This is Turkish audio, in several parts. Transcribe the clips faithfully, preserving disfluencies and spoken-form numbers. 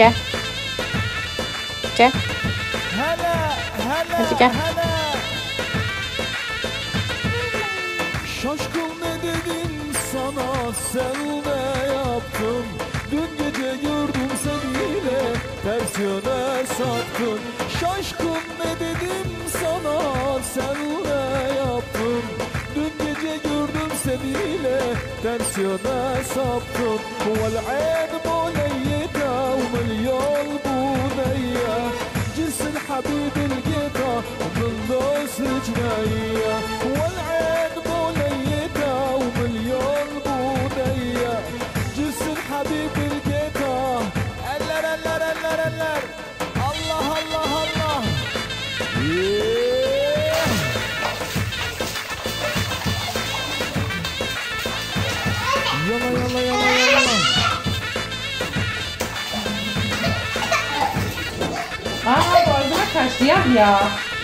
gel. Gel. Hadi gel. Şaşkın ne dedim sana, sen ne yaptın? Dün gece gördüm seni yine ters yöne sattın. Şaşkın ne dedim sana, sen ne yaptın? Dün gece gördüm seni yine ters yöne saptın. والعين موليتها ومليون بنية جنس الحبيب لقيتها من دوس رجليا. والعين موليتها ومليون بنية جنس الحبيب لقيتها. eller eller eller eller Allah Allah Allah. Yeah. Yala yala yala yala. Aa boğazıma kaçtı ya ya.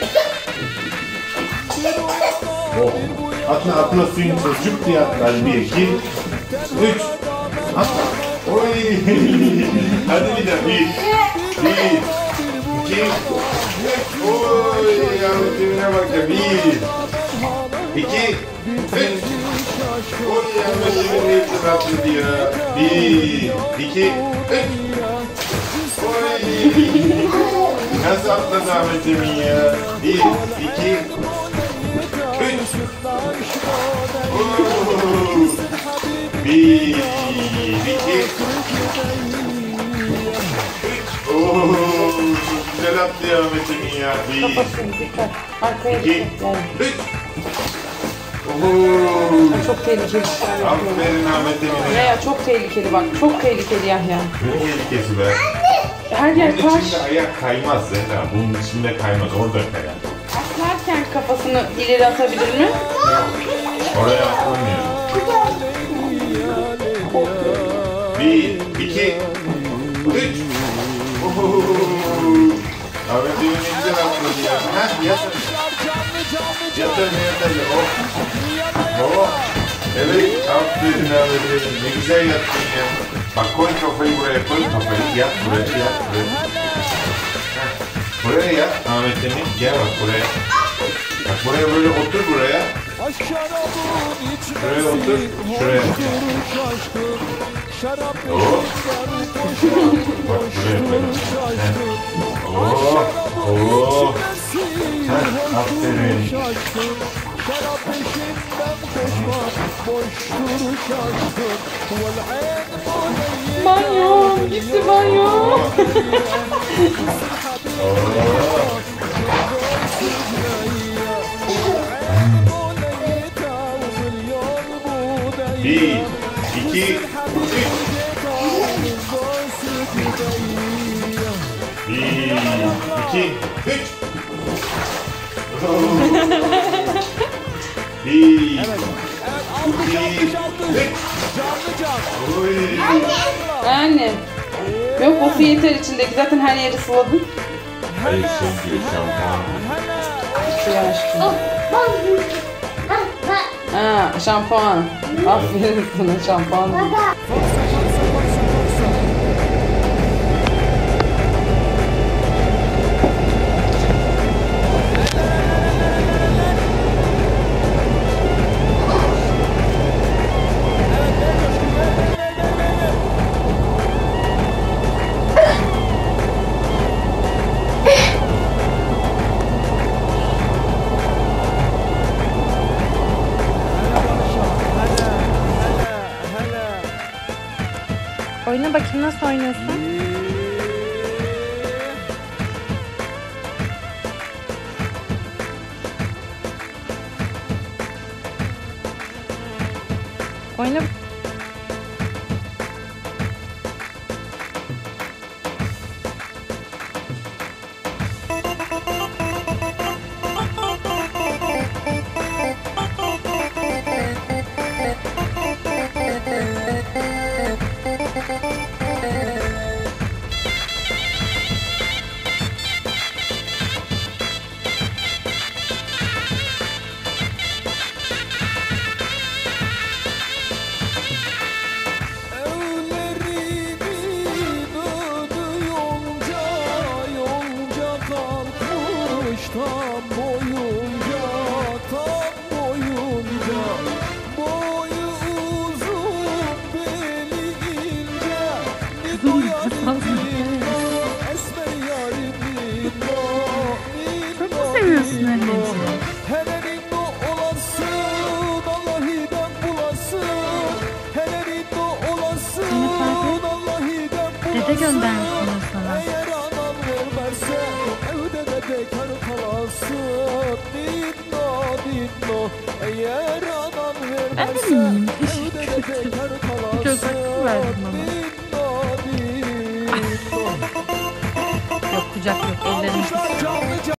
Oh. Atla atla suyun çocuk diye atlar. Bir, iki, üç. Atla. Oy. Hadi bir daha. Bir, bir, iki, üç. Oy. Yavrum dibine bak ya. Bir, iki, üç. Oy yavrum dibine hepsi atladı ya. Bir, iki, üç. Oy. Nasıl atladı Ahmet Emin ya? Bir, iki, üç. Oo. Bir, iki, üç. Oo. Güzel atlıyor Ahmet Emin ya. Bir, Kafasını dikkat. Arkaya iki, dikkat. Yani. üç. Oo. Çok tehlikeli. Aferin Ahmet Emin'e. Ya çok tehlikeli bak. Çok tehlikeli Yahya. Ne tehlikesi be? Her yer Bunun taş. içinde ayak kaymaz Zehra. Bunun içinde kaymaz. Orada kayar. Atlarken kafasını ileri atabilir mi? Oraya atlamıyor. Bir, iki, üç. Ooo. Ahmet Emin ne güzel atladı ya. Heh, yat önüne. Yat önüne, yat önüne. Oh. Oh. Evet, aferin Ahmet Emin. Ne güzel yattın ya. Bak koy kafayı buraya, koy kafayı. Yat buraya, yat buraya. Heh. Buraya yat Ahmet Emin. Gel bak buraya. Bak buraya böyle otur buraya. Şuraya otur. Şuraya. Oh. Bak buraya böyle. Oh. Oh. Heh, aferin. Şarap peşinden koşmak boştur şaşkın. Banyo. Gitti banyo. Bir, iki, üç. Bir, iki, üç. Bir, iki, üç. Oy. Anne. Yok o su yeter içindeki. Zaten her yeri sıvadın. Hayır şey diyor şampuan. Suya aşkım. Ha şampuan. Aferin sana şampuan. Oyna bakayım nasıl oynuyorsun? Oyna. tam boyunca, tam boyunca. Boyu uzun, beli ince. Nino yarim Nino, esmer yarim Nino, Çok Nino, mu seviyorsun Nino. anneciğim? Hele Nino olasın, Allah'iden bulasın. Hele Nino olasın, Zeynep abi, Allah'iden bulasın. dede göndermiş bunu sana. Eğer anan vermezse evde de bekar kalasın. Dinlo dinlo, eğer anan Ben de vermezse miyim? evde de bekar kalasın. Çok haklı verdin bana. Dinlo dinlo. Yok kucak yok ellerini. Alkışlar canlı canlı.